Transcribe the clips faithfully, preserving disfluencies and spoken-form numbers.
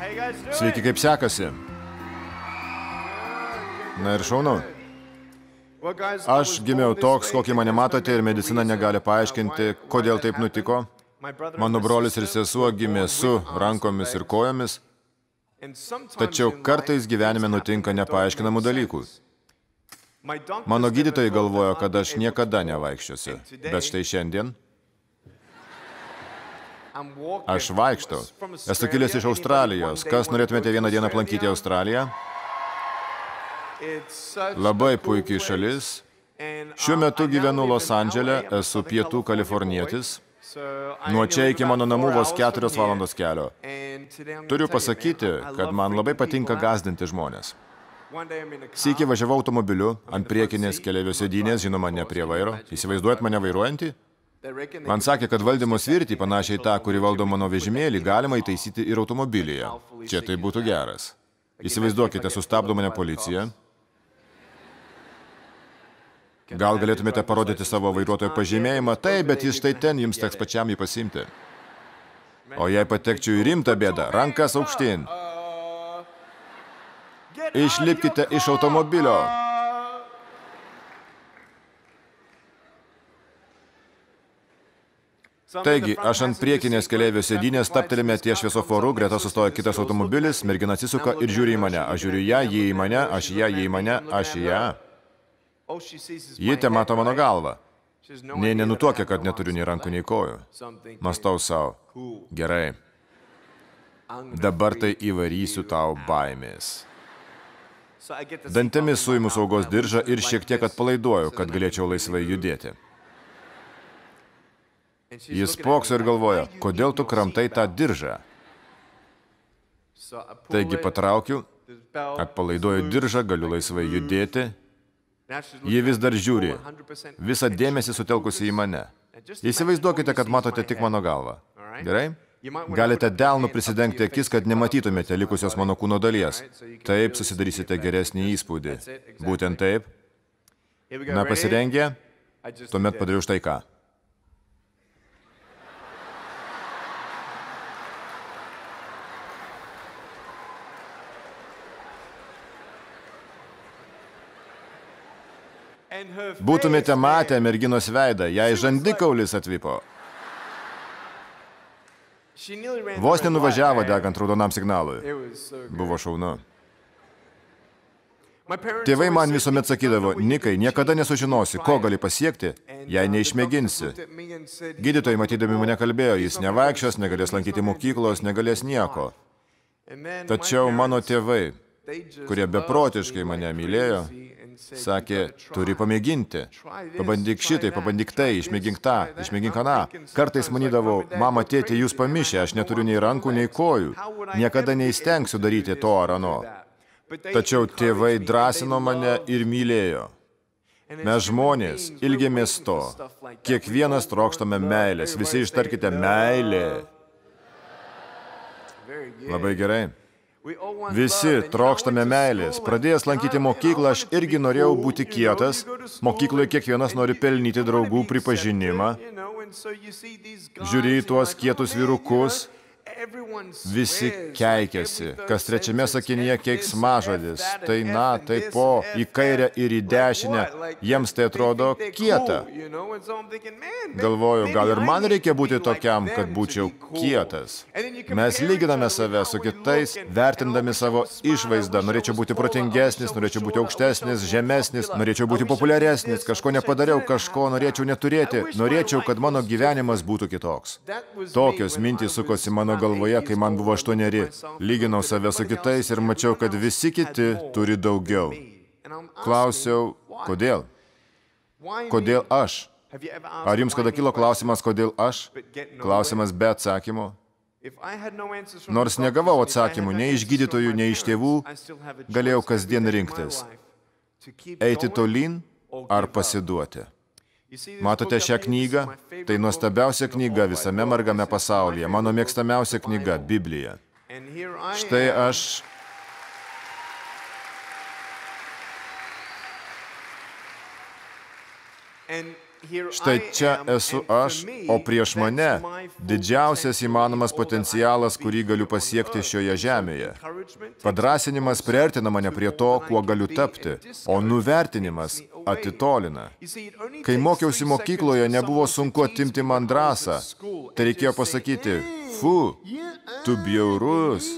Sveiki, kaip sekasi? Na ir šaunu. Aš gimiau toks, kokį mane matote, ir medicina negali paaiškinti, kodėl taip nutiko. Mano brolis ir sesuo gimė su rankomis ir kojomis, tačiau kartais gyvenime nutinka nepaaiškinamų dalykų. Mano gydytojai galvojo, kad aš niekada nevaikščiosiu, bet štai šiandien aš vaikštau. Esu kilęs iš Australijos. Kas norėtumėte vieną dieną aplankyti Australiją? Labai puikiai šalis. Šiuo metu gyvenu Los Andžele, esu pietų kalifornietis. Nuo čia iki mano namų vos keturios valandos kelio. Turiu pasakyti, kad man labai patinka gąsdinti žmonės. Sykį važiavau automobiliu, ant priekinės keleivio sėdynės, žinoma, ne prie vairo. Įsivaizduojat mane vairuojantį? Man sakė, kad valdymo svirtį, panašiai tą, kuri valdo mano vežimėlį, galima įtaisyti ir automobilyje. Čia tai būtų geras. Įsivaizduokite, sustabdo mane policija. Gal galėtumėte parodyti savo vairuotojo pažymėjimą? Taip, bet jis štai ten, jums teks pačiam jį pasiimti. O jei patekčiau į rimtą bėdą, rankas aukštyn. Išlipkite iš automobilio. Taigi, aš ant priekinės keleivio sėdynės stabtelime ties šviesoforu, greta sustoja kitas automobilis, mergina atsisuka ir žiūri į mane. Aš žiūriu ją, ji į mane, aš ją, ji į mane, aš į ją. Ji te mato mano galvą. Nė nenutuokia, kad neturiu nei rankų, nei kojų. Mąstau savo. Gerai. Dabar tai įvarysiu tau baimės. Dantimis suimu saugos diržą ir šiek tiek atpalaiduoju, kad galėčiau laisvai judėti. Jis spokso ir galvoja, kodėl tu kramtai tą diržą? Taigi patraukiu, atpalaiduoju diržą, galiu laisvai judėti. Ji vis dar žiūri, visą dėmesį sutelkusi į mane. Įsivaizduokite, kad matote tik mano galvą. Gerai? Galite delnu prisidengti akis, kad nematytumėte likusios mano kūno dalies. Taip susidarysite geresnį įspūdį. Būtent taip. Na, pasirengę? Tuomet padariau štai ką. Būtumėte matę merginos veidą, jai žandikaulis atvipo. Vos nenuvažiavo degant raudonam signalui. Buvo šaunu. Tėvai man visuomet sakydavo, Nikai, niekada nesužinosi, ko gali pasiekti, jei neišmėginsi. Gydytojai matydami mane kalbėjo, jis nevaikščios, negalės lankyti mokyklos, negalės nieko. Tačiau mano tėvai, kurie beprotiškai mane mylėjo, sakė, turi pamėginti. Pabandyk šitai, pabandyk tai, išmėgink tą, išmėgink aną. Kartais manydavau, mama, tėti, jūs pamišę, aš neturiu nei rankų, nei kojų. Niekada neįstengsiu daryti to ar ano. Tačiau tėvai drąsino mane ir mylėjo. Mes žmonės ilgėmės to. Kiekvienas trokštame meilės. Visi ištarkite meilė. Labai gerai. Visi trokštame meilės. Pradėjęs lankyti mokyklą, aš irgi norėjau būti kietas. Mokykloje kiekvienas nori pelnyti draugų pripažinimą. Žiūri į tuos kietus vyrukus. Visi keikiasi. Kas trečiame sakinyje keiksmažodis. Tai na, tai po, į kairę ir į dešinę. Jiems tai atrodo kieta. Galvoju, gal ir man reikia būti tokiam, kad būčiau kietas. Mes lyginame save su kitais, vertindami savo išvaizdą. Norėčiau būti protingesnis, norėčiau būti aukštesnis, žemesnis, norėčiau būti populiaresnis, kažko nepadariau, kažko norėčiau neturėti. Norėčiau, kad mano gyvenimas būtų kitoks. Tokios mintys sukosi mano galvoje, kai man buvo aštuoneri. Lyginau save su kitais ir mačiau, kad visi kiti turi daugiau. Klausiau, kodėl? Kodėl aš? Ar jums kada kilo klausimas, kodėl aš? Klausimas be atsakymo. Nors negavau atsakymų nei iš gydytojų, nei iš tėvų, galėjau kasdien rinktis. Eiti tolyn ar pasiduoti. Matote šią knygą? Tai nuostabiausia knyga visame margame pasaulyje. Mano mėgstamiausia knyga – Biblija. Štai aš... Štai čia esu aš, o prieš mane didžiausias įmanomas potencialas, kurį galiu pasiekti šioje žemėje. Padrasinimas priartina mane prie to, kuo galiu tapti, o nuvertinimas atitolina. Kai mokiausi mokykloje, nebuvo sunku atimti man drąsą. Tai reikėjo pasakyti, fu, tu bjaurus.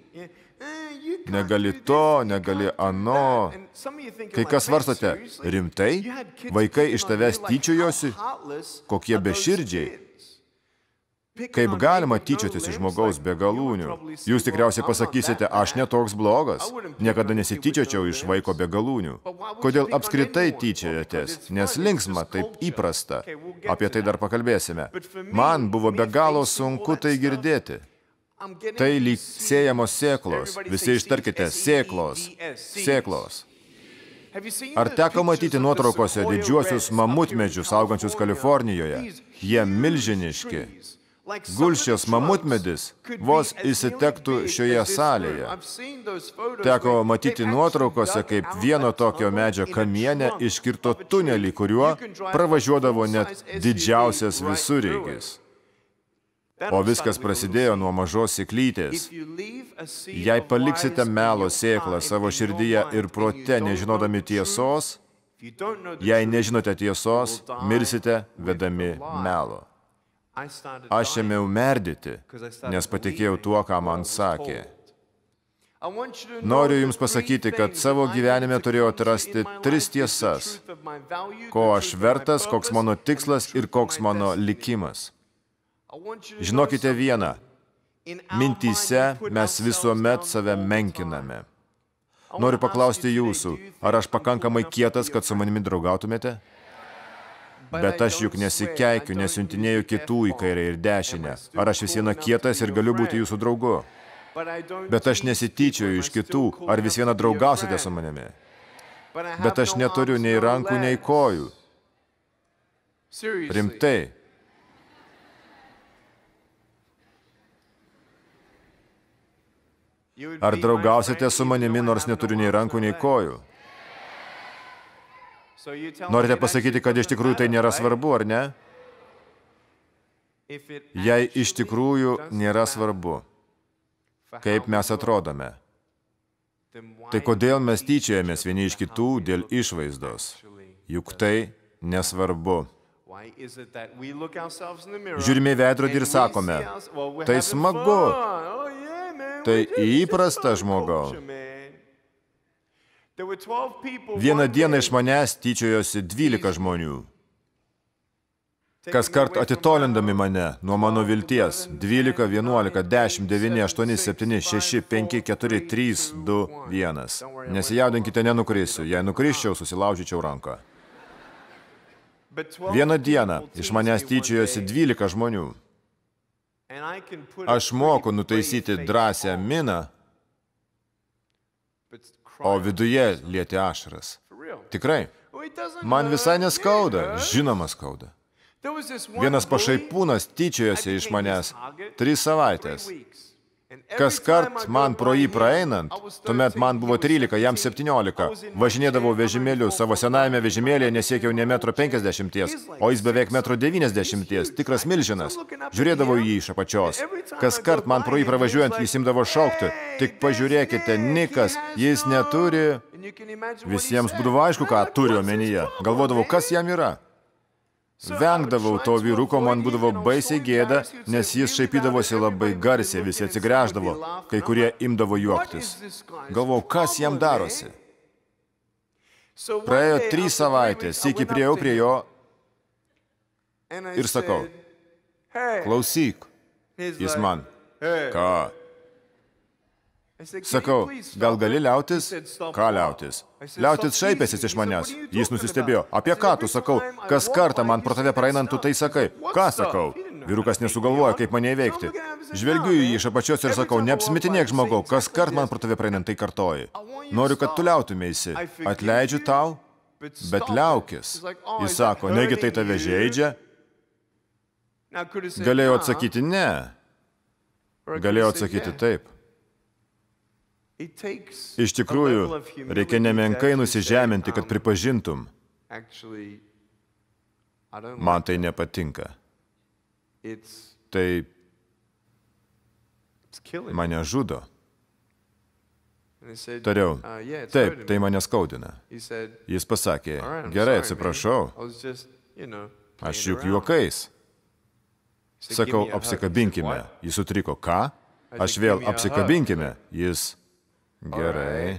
Negali to, negali ano. Kai kas svarstote, rimtai? Vaikai iš tavęs tyčiojosi? Kokie beširdžiai? Kaip galima tyčiotis iš žmogaus be galūnių? Jūs tikriausiai pasakysite, aš netoks blogas. Niekada nesityčiočiau iš vaiko be galūnių. Kodėl apskritai tyčiojatės? Nes linksma, taip įprasta. Apie tai dar pakalbėsime. Man buvo be galo sunku tai girdėti. Tai lyg sėjamos sėklos. Visi ištarkite, sėklos, sėklos. Ar teko matyti nuotraukose didžiuosius mamutmedžius augančius Kalifornijoje? Jie milžiniški. Gulsčias mamutmedis vos įsitektų šioje salėje. Teko matyti nuotraukose, kaip vieno tokio medžio kamiene iškirto tunelį, kuriuo pravažiuodavo net didžiausias visureigis. O viskas prasidėjo nuo mažos sėklytės. Jei paliksite melo sėklą savo širdyje ir prote, nežinodami tiesos, jei nežinote tiesos, mirsite vedami melo. Aš ėmiau merdyti, nes patikėjau tuo, ką man sakė. Noriu jums pasakyti, kad savo gyvenime turėjau atrasti tris tiesas, ko aš vertas, koks mano tikslas ir koks mano likimas. Žinokite vieną, mintyse mes visuomet save menkiname. Noriu paklausti jūsų, ar aš pakankamai kietas, kad su manimi draugautumėte? Bet aš juk nesikeikiu, nesiuntinėju kitų į kairę ir dešinę. Ar aš vis viena kietas ir galiu būti jūsų draugu? Bet aš nesityčioju iš kitų, ar vis viena draugausite su manimi? Bet aš neturiu nei rankų, nei kojų. Rimtai. Ar draugausite su manimi, nors neturiu nei rankų, nei kojų? Norite pasakyti, kad iš tikrųjų tai nėra svarbu, ar ne? Jei iš tikrųjų nėra svarbu, kaip mes atrodome, tai kodėl mes tyčiojamės vieni iš kitų dėl išvaizdos? Juk tai nesvarbu. Žiūrime į veidrodį ir sakome, tai smagu, tai įprasta žmogau. Vieną dieną iš manęs tyčiojosi dvylika žmonių. Kas kart atitolindami mane nuo mano vilties. dvylika, vienuolika, dešimt, devyni, aštuoni, septyni, šeši, penki, keturi, trys, du, vienas. Nesijaudinkite, nenukrisiu. Jei nukrisčiau, susilaužyčiau ranką. Vieną dieną iš manęs tyčiojosi dvylika žmonių. Aš moku nutaisyti drąsią miną, o viduje lieti ašaras. Tikrai. Man visai neskauda, žinoma skauda. Vienas pašaipūnas tyčiojosi iš manęs tris savaitės. Kas kart man pro jį praeinant, tuomet man buvo trylika, jam septyniolika. Važinėdavau vežimėliu, savo senajame vežimėlėje nesiekiau ne metro penkiasdešimties, o jis beveik metro devyniasdešimties, tikras milžinas. Žiūrėdavau jį iš apačios. Kas kart man pro jį pravažiuojant, jis imdavo šaukti. Tik pažiūrėkite, Nikas, jis neturi... Visiems būdavo aišku, ką turi omenyje. Galvodavau, kas jam yra. Vengdavau to vyruko, man būdavo baisiai gėda, nes jis šaipydavosi labai garsiai, visi atsigręždavo, kai kurie imdavo juoktis. Galvau, kas jam darosi? Praėjo trys savaitės, sykį priėjau prie jo ir sakau, klausyk, jis man, ką? Sakau, gal gali liautis? Ką liautis? Liautis šaipėsis iš manęs. Jis nusistebėjo. Apie ką tu, sakau? Kas kartą man pro tave praeinant, tu tai sakai. Ką sakau? Vyrukas nesugalvoja, kaip mane įveikti. Žvelgiu į jį iš apačios ir sakau, neapsimetinėk žmogau, kas kart man pro tave praeinant, tai kartoji. Noriu, kad tu liautumėsi. Atleidžiu tau, bet liaukis. Jis sako, negi tai tave žeidžia? Galėjau atsakyti ne. Galėjau atsakyti taip. Iš tikrųjų, reikia nemenkai nusižeminti, kad pripažintum. Man tai nepatinka. Tai mane žudo. Tariau, taip, tai mane skaudina. Jis pasakė, gerai, atsiprašau, aš juk juokais. Sakau, apsikabinkime. Jis sutriko, ką? Aš vėl apsikabinkime. Jis, gerai.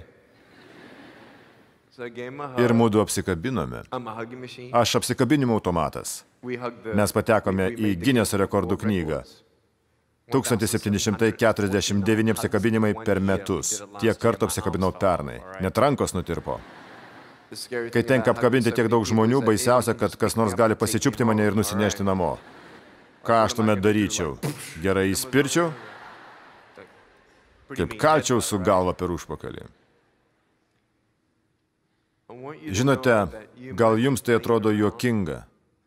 Ir mūdu apsikabinome. Aš apsikabinimo automatas. Mes patekome į Gineso rekordų knygą. tūkstantis septyni šimtai keturiasdešimt devyni apsikabinimai per metus. Tiek kartų apsikabinau pernai. Net rankos nutirpo. Kai tenka apkabinti tiek daug žmonių, baisiausia, kad kas nors gali pasičiupti mane ir nusinešti namo. Ką aš tuomet daryčiau? Gerai įspirčiau? Kaip kalčiau su galva per užpakalį. Žinote, gal jums tai atrodo juokinga.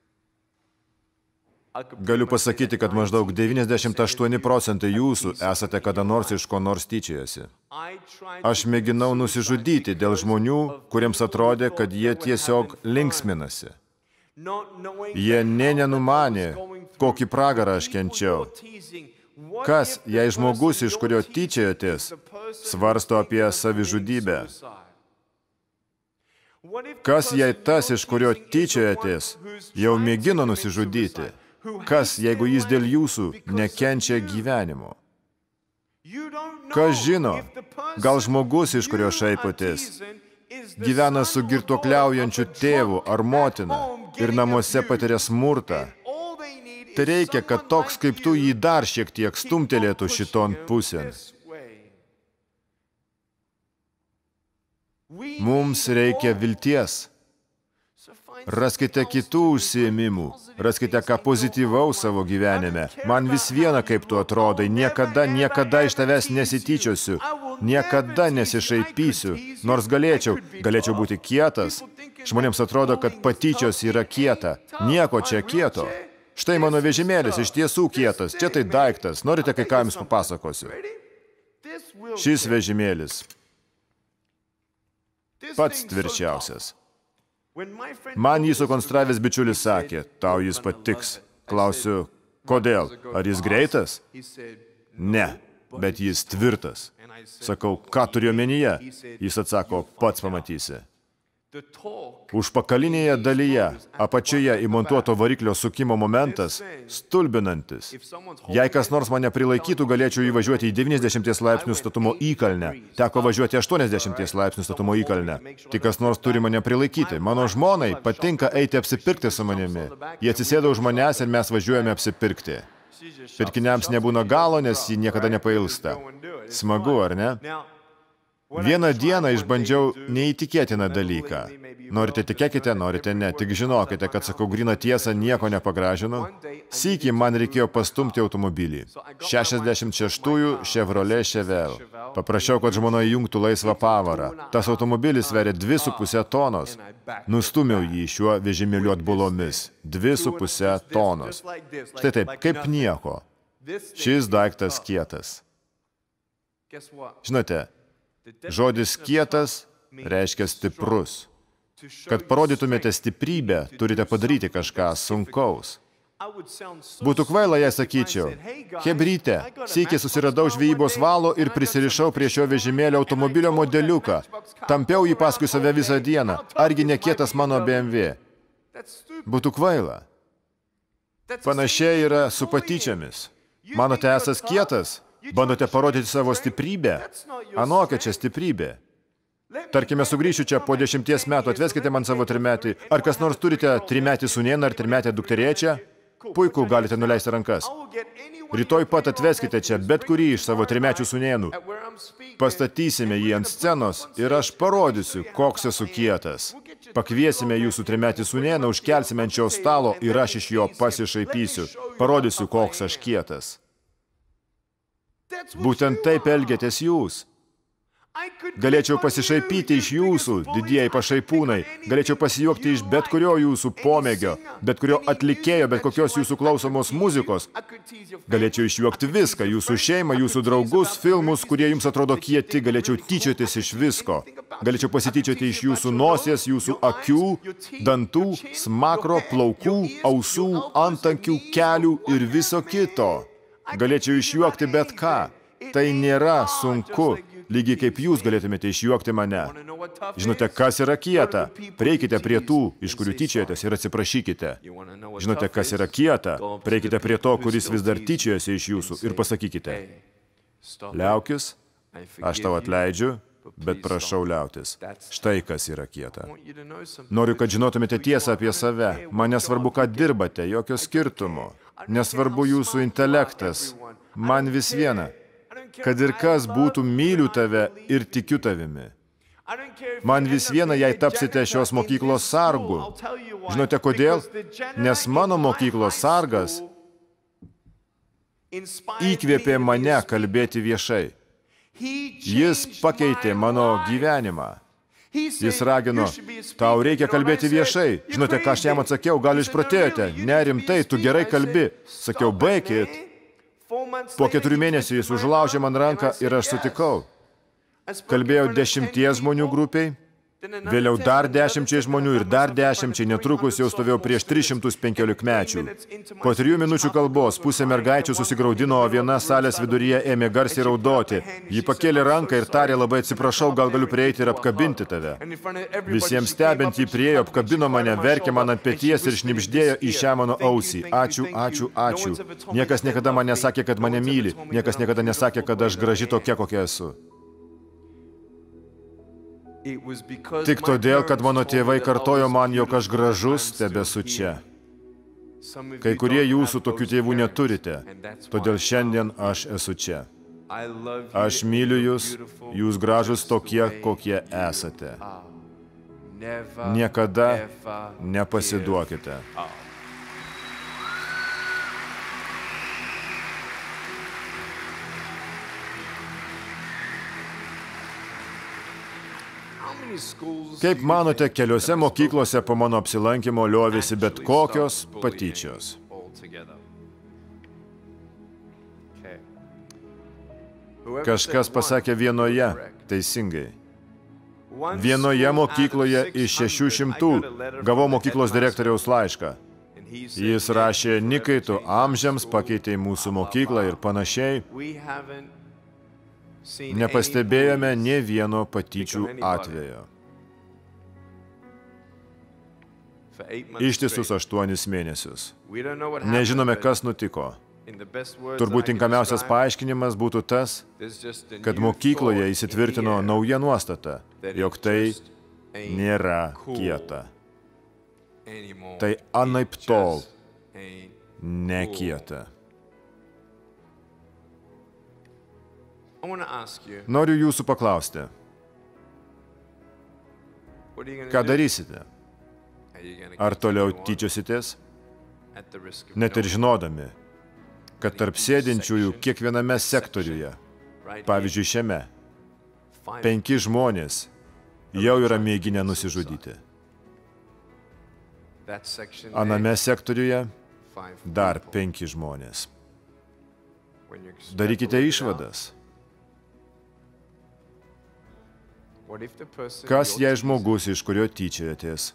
Galiu pasakyti, kad maždaug devyniasdešimt aštuoni procentai jūsų esate kada nors iš ko nors tyčiojasi. Aš mėginau nusižudyti dėl žmonių, kuriems atrodė, kad jie tiesiog linksminasi. Jie nė nenumanė, kokį pragarą aš kenčiau. Kas, jei žmogus, iš kurio tyčiojatės, svarsto apie savižudybę? Kas, jei tas, iš kurio tyčiojatės, jau mėgino nusižudyti? Kas, jeigu jis dėl jūsų nekenčia gyvenimo? Kas žino, gal žmogus, iš kurio šaipotės, gyvena su girtuokliaujančiu tėvu ar motina ir namuose patiria smurtą? Tai reikia, kad toks kaip tu jį dar šiek tiek stumtelėtų šiton pusėn. Mums reikia vilties. Raskite kitų užsiėmimų, raskite ką pozityvaus savo gyvenime. Man vis viena, kaip tu atrodai, niekada, niekada iš tavęs nesityčiosiu, niekada nesišaipysiu, nors galėčiau, galėčiau būti kietas. Žmonėms atrodo, kad patyčios yra kieta. Nieko čia kieto. Štai mano vežimėlis iš tiesų kietas, čia tai daiktas. Norite, kai ką jums papasakosiu? Šis vežimėlis pats tvirčiausias. Man jį sukonstravęs bičiulis sakė, tau jis patiks. Klausiu, kodėl? Ar jis greitas? Ne, bet jis tvirtas. Sakau, ką turiu omenyje? Jis atsako, pats pamatysi. Užpakalinėje dalyje, apačioje įmontuoto variklio sukimo momentas stulbinantis. Jei kas nors mane prilaikytų, galėčiau įvažiuoti į devyniasdešimties laipsnių statumo įkalnę. Teko važiuoti aštuoniasdešimties laipsnių statumo įkalnę. Tik kas nors turi mane prilaikyti. Mano žmonai patinka eiti apsipirkti su manimi. Jie atsisėda už manęs ir mes važiuojame apsipirkti. Pirkiniams nebūna galo, nes jį niekada nepailsta. Smagu, ar ne? Vieną dieną išbandžiau neįtikėtiną dalyką. Norite tikėkite, norite ne. Tik žinokite, kad sakau gryną tiesą, nieko nepagražinu. Sykį man reikėjo pastumti automobilį. šešiasdešimt šeštųjų Chevrolet Chevelle. Paprašiau, kad žmona įjungtų laisvą pavarą. Tas automobilis sveria dvi su pusė tonos. Nustumiau jį šiuo vežimėliu atbulomis. Dvi su pusė tonos. Štai taip, kaip nieko. Šis daiktas kietas. Žinote, žodis kietas reiškia stiprus. Kad parodytumėte stiprybę, turite padaryti kažką sunkaus. Būtų kvaila, jei sakyčiau, chebryte, sykį susiradau žvejybos valo ir prisirišau prie šio vežimėlio automobilio modeliuką. Tampiau jį paskui save visą dieną. Argi nekietas mano B M W? Būtų kvaila. Panašiai yra su patyčiamis. Manote esas kietas? Bandote parodyti savo stiprybę? Anokia čia stiprybė. Tarkime, sugrįšiu čia po dešimties metų, atveskite man savo trimetį. Ar kas nors turite trimetį sūnėną ar trimetę dukterėčią? Puiku, galite nuleisti rankas. Rytoj pat atveskite čia bet kurį iš savo trimečių sūnėnų. Pastatysime jį ant scenos ir aš parodysiu, koks esu kietas. Pakviesime jūsų trimetį sūnėną, užkelsime ant šio stalo ir aš iš jo pasišaipysiu. Parodysiu, koks aš kietas. Būtent taip elgiatės jūs. Galėčiau pasišaipyti iš jūsų, didieji pašaipūnai. Galėčiau pasijuokti iš bet kurio jūsų pomėgio, bet kurio atlikėjo, bet kokios jūsų klausomos muzikos. Galėčiau išjuokti viską, jūsų šeimą, jūsų draugus, filmus, kurie jums atrodo kieti. Galėčiau tyčiotis iš visko. galėčiau pasityčioti iš jūsų nosies, jūsų akių, dantų, smakro, plaukų, ausų, antankių, kelių ir viso kito. Galėčiau išjuokti bet ką. Tai nėra sunku, lygiai kaip jūs galėtumėte išjuokti mane. Žinote, kas yra kieta? Prieikite prie tų, iš kurių tyčiojatės, ir atsiprašykite. Žinote, kas yra kieta? Prieikite prie to, kuris vis dar tyčiojasi iš jūsų, ir pasakykite: liaukis, aš tau atleidžiu, bet prašau liautis. Štai kas yra kieta. Noriu, kad žinotumėte tiesą apie save. Man nesvarbu, ką dirbate, jokio skirtumo. Nesvarbu jūsų intelektas. Man vis viena. Kad ir kas būtų, myliu tave ir tikiu tavimi. Man vis viena, jei tapsite šios mokyklos sargu. Žinote kodėl? Nes mano mokyklos sargas įkvėpė mane kalbėti viešai. Jis pakeitė mano gyvenimą. Jis ragino: tau reikia kalbėti viešai. Žinote, ką aš jam atsakiau? Gal išprotėjote? Ne, rimtai, tu gerai kalbi. Sakiau: baikit. Po keturių mėnesių jis užlaužė man ranką ir aš sutikau. Kalbėjau dešimties žmonių grupiai, vėliau dar dešimčiai žmonių ir dar dešimčiai, netrukus jau stovėjau prieš tris šimtus penkiolikmečių. Po trijų minučių kalbos pusė mergaičių susigraudino, o viena salės viduryje ėmė garsiai raudoti. Ji pakėlė ranką ir tarė: labai atsiprašau, gal galiu prieiti ir apkabinti tave. Visiems stebint, ji priejo, apkabino mane, verkė man ant peties ir šnibždėjo į šią mano ausį: ačiū, ačiū, ačiū. Niekas niekada man nesakė, kad mane myli. Niekas niekada nesakė, kad aš graži tokia, kokia esu. Tik todėl, kad mano tėvai kartojo man, jog aš gražus, tebesu čia. Kai kurie jūsų tokių tėvų neturite, todėl šiandien aš esu čia. Aš myliu jūs, jūs gražus tokie, kokie esate. Niekada nepasiduokite. Kaip manote, keliose mokyklose po mano apsilankymo liovėsi bet kokios patyčios? Kažkas pasakė vienoje, teisingai. Vienoje mokykloje iš šešių šimtų gavau mokyklos direktoriaus laišką. Jis rašė: Nikai, tu amžiams pakeitei mūsų mokyklą ir panašiai. Nepastebėjome nė vieno patyčių atvejo. Ištisus aštuonis mėnesius. Nežinome, kas nutiko. Turbūt tinkamiausias paaiškinimas būtų tas, kad mokykloje įsitvirtino nauja nuostata, jog tai nėra kieta. Tai anaiptol nekieta. Noriu jūsų paklausti, ką darysite? Ar toliau tyčiositės? Net ir žinodami, kad tarp sėdinčiųjų kiekviename sektoriuje, pavyzdžiui šiame, penki žmonės jau yra mėginę nusižudyti. Aname sektoriuje dar penki žmonės. Darykite išvadas. Kas jei žmogus, iš kurio tyčiojatės,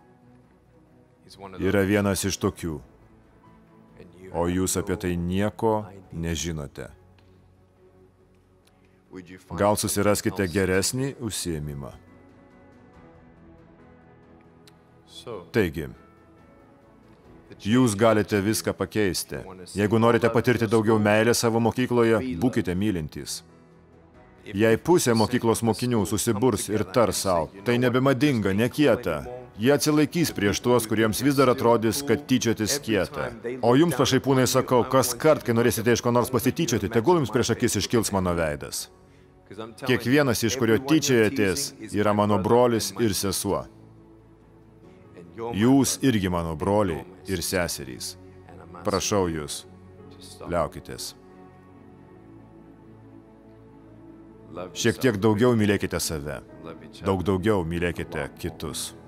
yra vienas iš tokių, o jūs apie tai nieko nežinote? Gal susiraskite geresnį užsiėmimą? Taigi, jūs galite viską pakeisti. Jeigu norite patirti daugiau meilės savo mokykloje, būkite mylintys. Jei pusė mokyklos mokinių susiburs ir tars savo, tai nebemadinga, nekieta. Jie atsilaikys prieš tuos, kuriems vis dar atrodys, kad tyčiotis kieta. O jums, pašaipūnai, sakau, kas kart, kai norėsite iš ko nors pasityčioti, tegul jums prieš akis iškils mano veidas. Kiekvienas, iš kurio tyčiojatės, yra mano brolis ir sesuo. Jūs irgi mano broliai ir seserys. Prašau jūs, liaukitės. Šiek tiek daugiau mylėkite save, daug daugiau mylėkite kitus.